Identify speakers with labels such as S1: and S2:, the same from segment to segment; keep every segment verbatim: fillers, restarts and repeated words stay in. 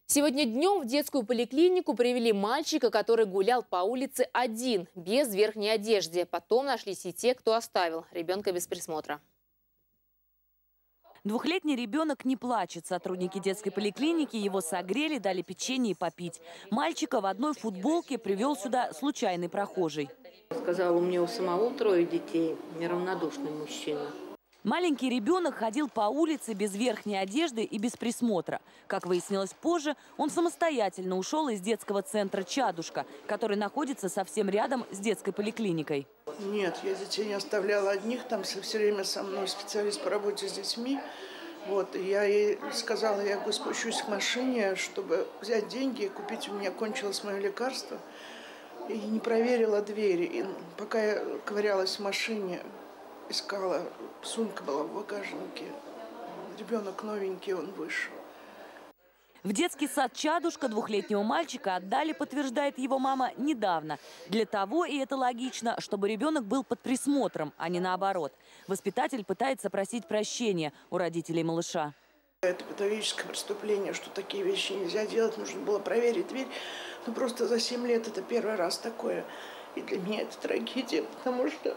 S1: Сегодня днем в детскую поликлинику привели мальчика, который гулял по улице один, без верхней одежды. Потом нашлись и те, кто оставил ребенка без присмотра.
S2: Двухлетний ребенок не плачет. Сотрудники детской поликлиники его согрели, дали печенье и попить. Мальчика в одной футболке привел сюда случайный прохожий.
S3: Сказал, у меня у самого трое детей, неравнодушный мужчина.
S2: Маленький ребенок ходил по улице без верхней одежды и без присмотра. Как выяснилось позже, он самостоятельно ушел из детского центра «Чадушка», который находится совсем рядом с детской поликлиникой.
S4: Нет, я детей не оставляла одних, там все время со мной специалист по работе с детьми. Вот, и я ей сказала, я говорю, спущусь к машине, чтобы взять деньги и купить, у меня кончилось мое лекарство. И не проверила двери. И пока я ковырялась в машине, искала, сумка была в багажнике. Ребенок новенький, он вышел.
S2: В детский сад «Чадушка» двухлетнего мальчика отдали, подтверждает его мама, недавно. Для того, и это логично, чтобы ребенок был под присмотром, а не наоборот. Воспитатель пытается просить прощения у родителей малыша.
S4: Это патологическое преступление, что такие вещи нельзя делать. Нужно было проверить дверь. Но просто за семь лет это первый раз такое. И для меня это трагедия, потому что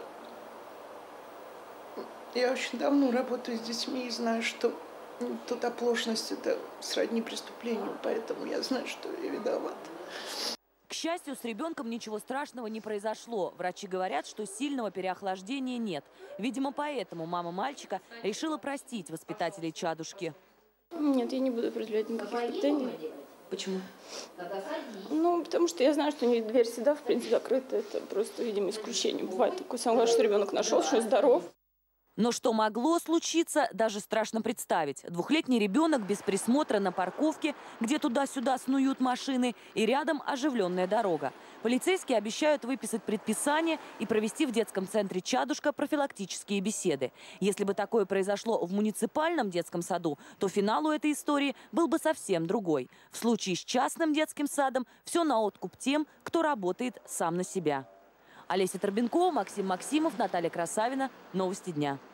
S4: я очень давно работаю с детьми и знаю, что тут оплошность – это сродни преступлению, поэтому я знаю, что я виновата.
S2: К счастью, с ребенком ничего страшного не произошло. Врачи говорят, что сильного переохлаждения нет. Видимо, поэтому мама мальчика решила простить воспитателей «Чадушки».
S5: Нет, я не буду проявлять никаких претензий.
S2: Почему?
S5: Ну, потому что я знаю, что у них дверь всегда, в принципе, закрыта. Это просто, видимо, исключение. Бывает такое. Самое главное, что ребенок нашел, что здоров.
S2: Но что могло случиться, даже страшно представить. Двухлетний ребенок без присмотра на парковке, где туда-сюда снуют машины, и рядом оживленная дорога. Полицейские обещают выписать предписание и провести в детском центре «Чадушка» профилактические беседы. Если бы такое произошло в муниципальном детском саду, то финал у этой истории был бы совсем другой. В случае с частным детским садом все на откуп тем, кто работает сам на себя. Олеся Торбенкова, Максим Максимов, Наталья Красавина. Новости дня.